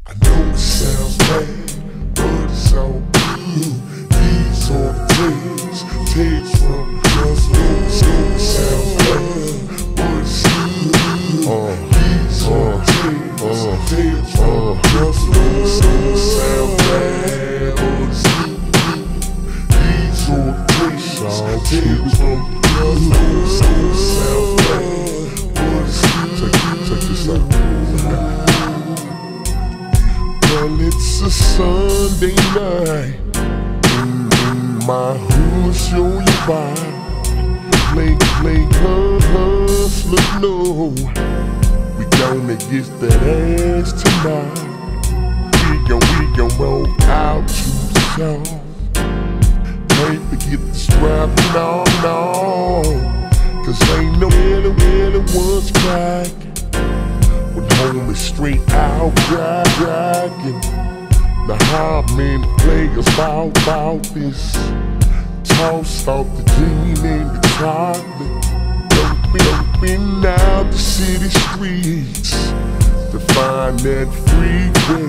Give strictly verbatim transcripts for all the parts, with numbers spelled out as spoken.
I know it sounds bad, but it's all good. These are the tales, tales from the jungle. It sounds bad, but it's good. Uh, These are the tales, uh, tales from the jungle. It sounds bad, but it's good. These are the tales, tales from the jungle. It sounds bad, but it's good. Check, check this out. Well, it's a Sunday night in, in my hood, show you why. Play, play, hustler, no. We gonna get that ass tonight. We gon' we gon' roll out to the song. Can't forget the strap, no, no. Cause ain't no other one's crack. When home is straight out, dragging. Now how many players bout, bout this? Toss off the gene and the chocolate. Dumping, dumping out the city streets to find that freeway.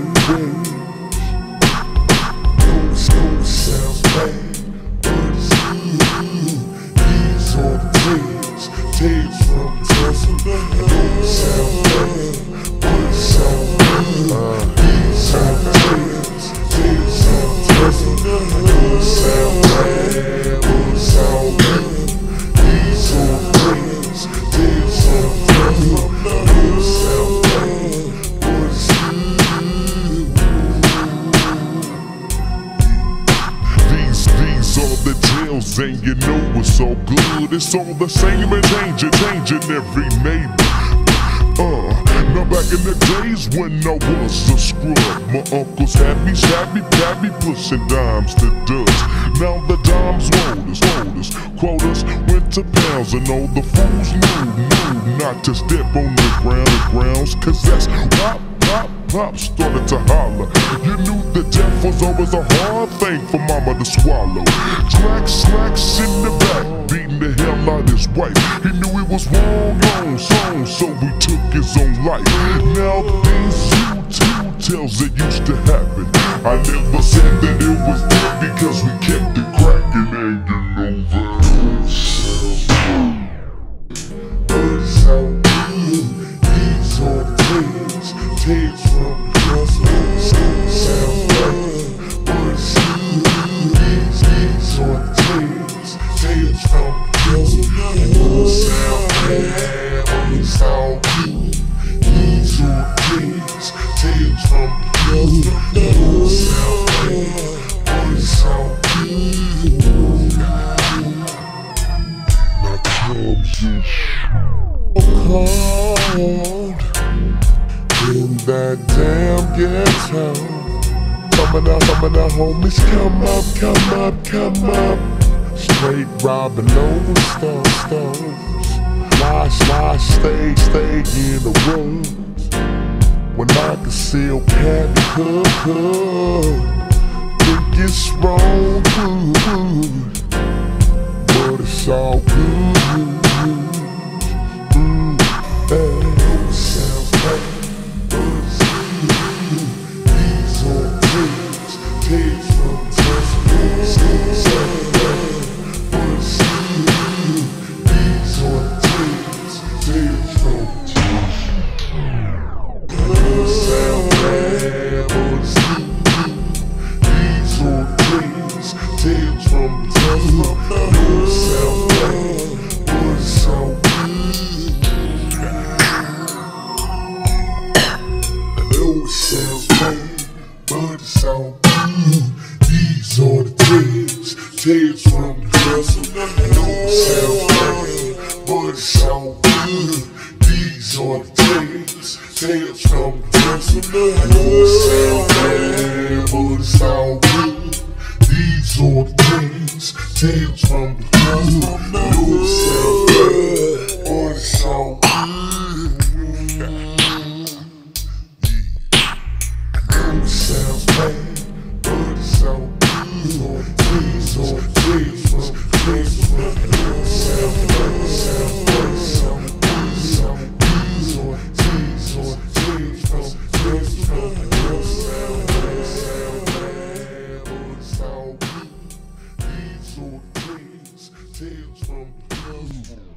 Don't sounds bad, but it's good. These are the tales, tales from Tesla. Don't sound bad, but it sounds good. Uh, These are the tales, tales from Tesla. Don't sound bad, but it sounds good. These are the tales, tales from Tesla. Don't sound bad, but it's good. These, these are the tales, and you know it's all good. It's all the same and changing, changing every neighbor. Uh, now back in the days when I was a scrub, my uncles had me shabby, babby, pushing dimes to dust. Now the dimes rolled us, rolled us, quotas went to pounds, and all the fools knew, knew not to step on the ground, the grounds, cause that's wop, pop, pop started to holler. You knew that death was always a hard thing for mama to swallow. Slack, slacks in the back, beating the hell out his wife. He knew he was wrong on song, so he took his own life. Now these YouTube tells that used to happen. I never said that it was dead because we kept it cracking, and you know that it sounds good. But it's all good. These are the tales, tales from the jungle. It sounds bad, but it's good. These, these are the tales, tales from the jungle. It don't sound bad, but it's all good. These are the tales, tales from the jungle. It don't sound bad, but it's all good. Now comes your cold in that damn ghetto. Coming up, coming up, homies, come up, come up, come up. Straight robbing over stone, stones. Why, why stay, stay in the room when I can still candy cook, cook. Think it's wrong, good, but it's all good. Mm, hey, it sounds bad, but it's good. These are tales, tales from Tesla. It sounds bad, but it's good. These are tales, tales from Tesla. It sounds bad, but it's good. These are tales, tales from Tesla. It sounds bad, but it's all good. I know it sounds bad, but it's all good. These are the tales, tales from the jungle. I know it sounds bad, but it's all good. These are the tales, tales from the jungle. I know it sounds bad, but it's all good. These are the tales, tales from the jungle. I know it sounds bad, but it's all good. It sounds bad, but it's all good. These are the tales from the jungle. It sounds bad, sounds bad, sounds bad, sounds bad. These are the tales from the jungle. tales from the